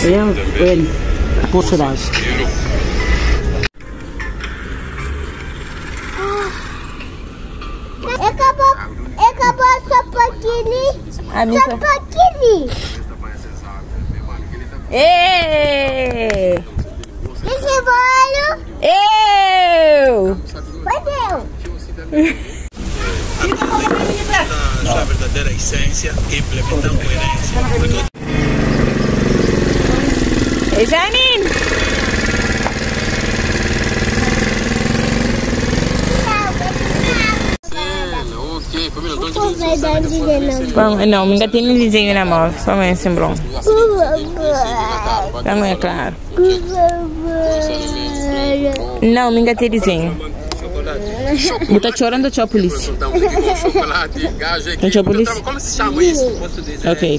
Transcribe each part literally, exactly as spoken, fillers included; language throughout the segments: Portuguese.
Eu, ele, poço d'água. Acabou, acabou a sapatilha. Sapatilha. Ê! Esse bolo. Eu! Foi eu. A verdadeira essência e implementar coerência. Ei, Janine! Vamos, não, me engatei no desenho na mão. Vamos assim, bro. Vamos, é claro. Não, me engatei desenho. Eu tô chorando, tchau, polícia. Tchau, polícia. Como se chama isso? Ok.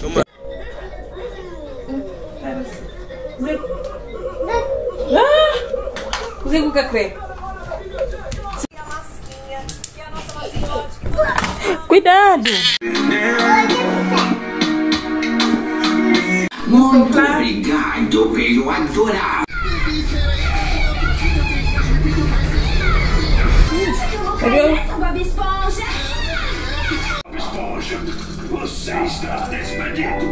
Zico cacré. Cuidado! Muito obrigado pelo adorar. Bob Esponja. Esponja, você está despedido.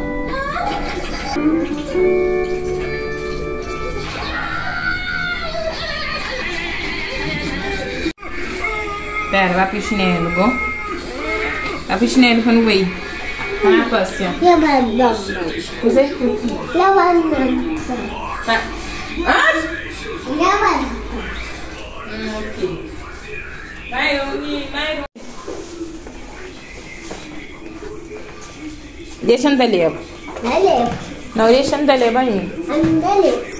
Pera, vai pro chinelo, go? Vai pro chinelo quando vai. Vai na passeia. Lavanda. Você é que Lavanda. Tá. Ah? Lavanda. Ok. Vai, Oni, vai. Deixa andar leva. Valeu. Não, deixa andar leva aí. Andale.